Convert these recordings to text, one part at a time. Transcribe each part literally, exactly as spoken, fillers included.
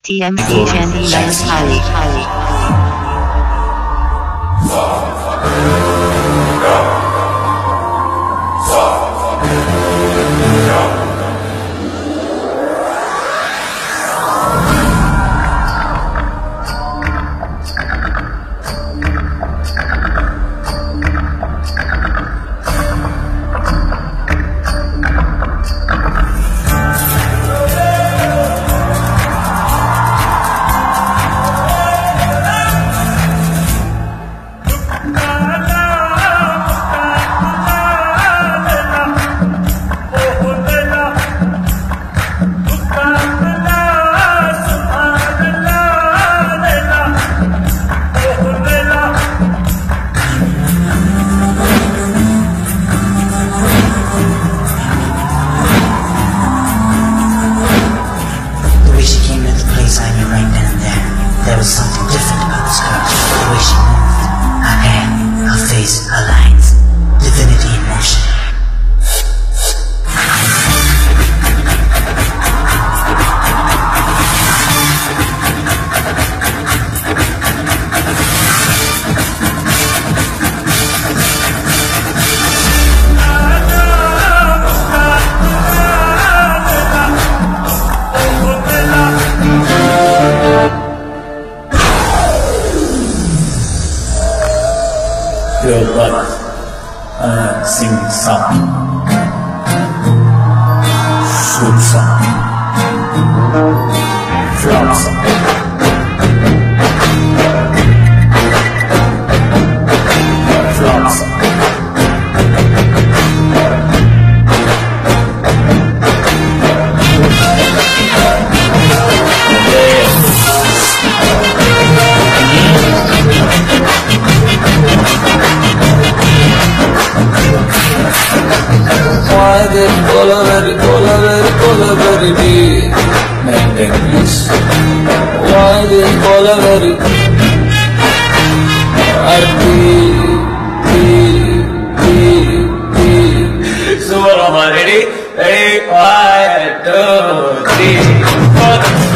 T M C Chandan Live. There was something different about this girl. The way she moved, her hair, her face, her lines, divinity in motion. Feel but uh, singing song, food song, drum song. Drum song. Why they call a very, call a very, call a very deep? Maintain peace. Why they call a very, a deep, deep, deep, deep? So what am I ready? Ready? One, two, three, four.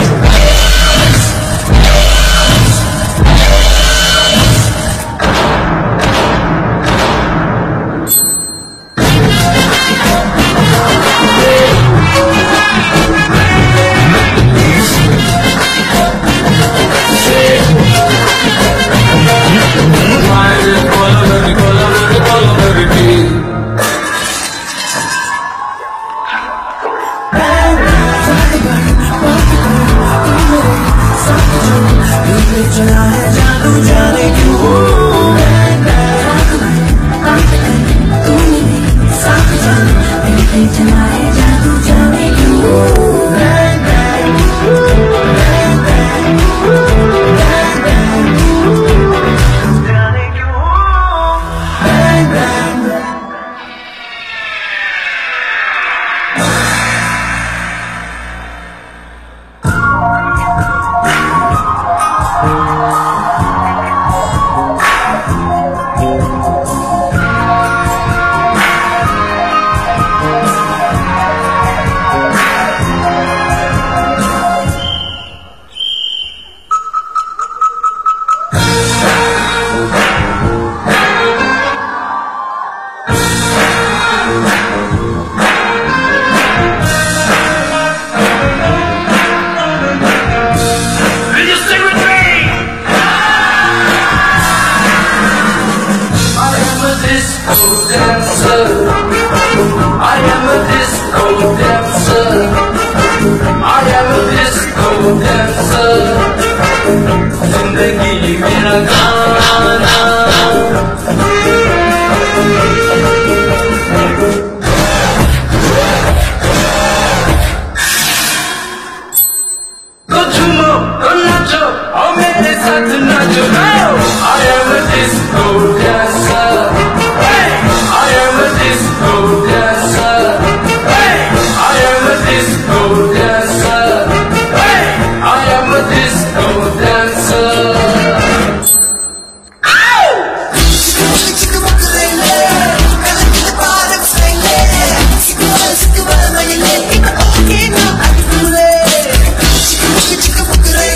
Chica, chica,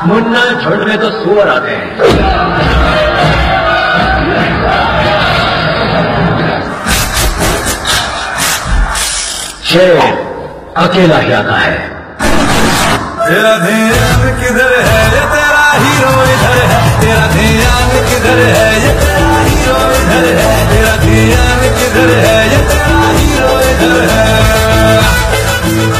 Munna झुंड में तो सुअर आते हैं। शेर अकेला ही आता है। तेरा ध्यान किधर है ये तेरा हीरो इधर है, तेरा ध्यान किधर है ये तेरा हीरो इधर है, तेरा ध्यान किधर है ये तेरा हीरो इधर है।